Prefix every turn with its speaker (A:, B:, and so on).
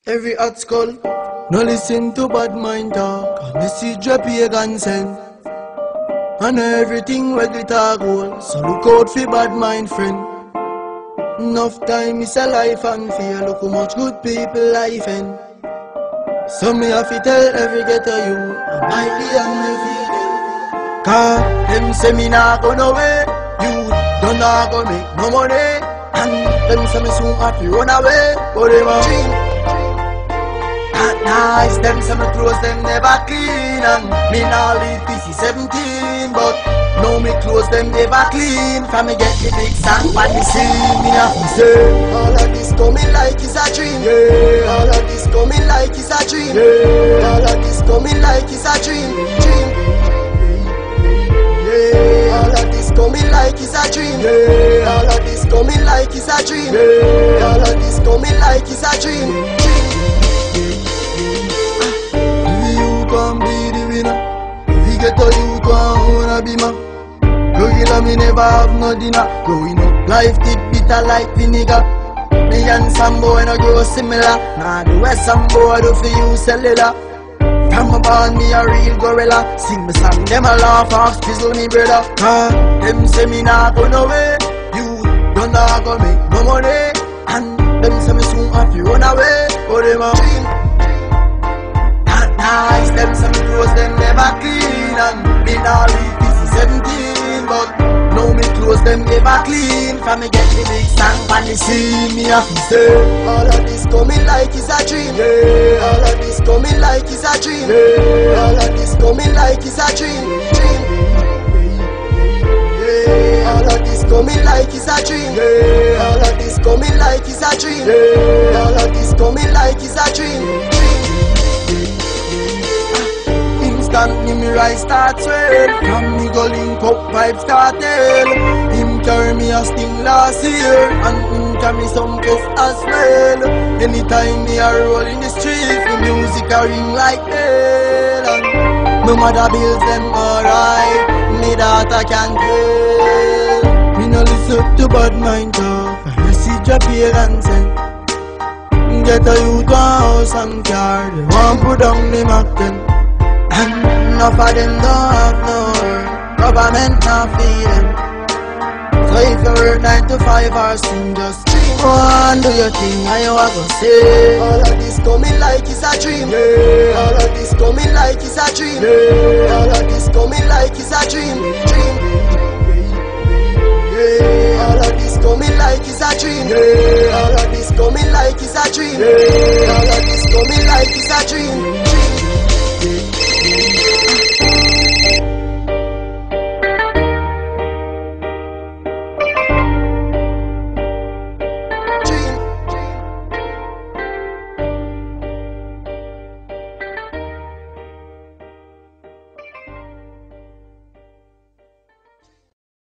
A: Every hot skull, no listen to bad mind talk. A message a pagan send, and everything where glitter gold. So look out for bad mind friend. Enough time is a life and fear. Look how much good people life end. So me have to tell every ghetto you, I might be on the feeling. Cause them say me nah go nowhere. You don't nah go make no money. And them say me soon have to run away. But them a dream. Nice, them say me clothes them never clean. And me nah leave PC-17. But now me clothes them never clean. From me get the big song when me see me have to say all of this coming like it's a dream. Yeah. All of this coming like it's a dream. Yeah. All of this coming like it's a dream. Dream. Yeah. All of this coming like it's a dream. Yeah. All of this coming like it's a dream. Yeah. All of this coming like it's a dream. Dream. You can be the winner. We get to you to wanna be man. Regular me never have no dinner. Growing up life did bitter like vinegar. Me and some boy no grow similar. Nah the way some boy do for you cellular. From a born me a real gorilla. Sing me song them a laugh off fizzle me brother. Them say me nah go nowhere. You don't nah go make no money. And them say me soon have to run away. But them a dream. Not nice. Them say me clothes them never clean. And me nah leave PC-17. But now me clothes them never clean. From me get the big song when me see me have to say all of this coming like it's a dream. Yeah. All of this coming like it's a dream. Yeah. All of this coming like it's a dream. Dream. Yeah. All of this coming like it's a dream. Yeah. All of this coming like it's a dream. Yeah. All of this coming like it's a dream. Instantly me rise start swell. From me go link up vibes cartel. Him carry me a sting last year. And him carry me some cuff as well. Anytime me a roll in the street, the music a ring like hell. And my mother bills them alright. Me daughter can tell. Me no listen to bad mind talk. I message a parents send. Get a youth one house and car. They want put down the Mac 10. And enough of them don't have no work. Government not feed them. So if you work 9 to 5 hours, sing just go and do your thing. And you are gonna say all of this coming like it's a dream. Yeah. All of this coming like it's a dream. Yeah. All of this coming like it's a dream. Dream. Yeah. All of this coming like it's a dream. Yeah. All of this coming like it's a dream. Yeah. All of this coming like it's a dream.